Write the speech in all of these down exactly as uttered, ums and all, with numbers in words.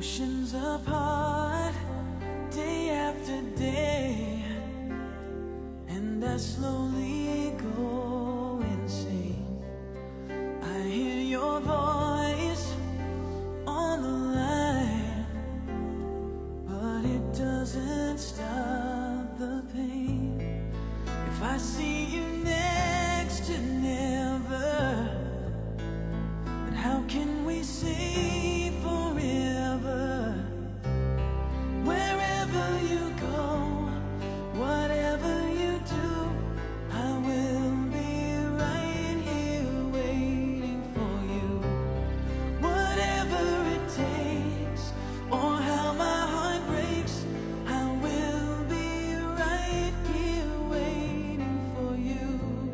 Oceans apart, day after day, and I slowly go insane. I hear your voice on the line, but it doesn't stop the pain. If I see you next to never, then how can we say forever? Wherever you go, whatever you do, I will be right here waiting for you. Whatever it takes, or how my heart breaks, I will be right here waiting for you.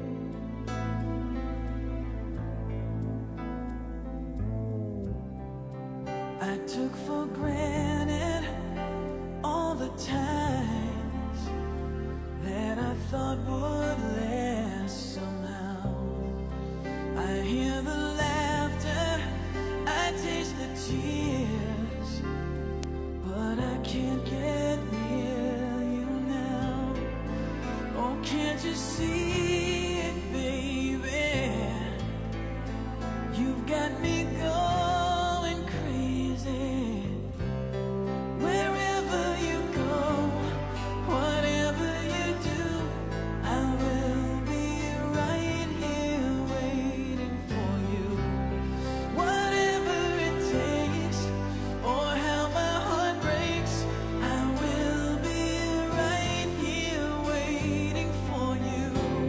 I took for granted all the times that I thought would last somehow. I hear the laughter, I taste the tears, but I can't get near you now. Oh, can't you see it, baby? You've got me going crazy. Wherever you go, whatever you do, I will be right here waiting for you. Whatever it takes, or how my heart breaks, I will be right here waiting for you.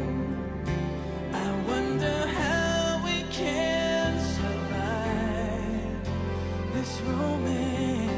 I wonder how we can survive this romance.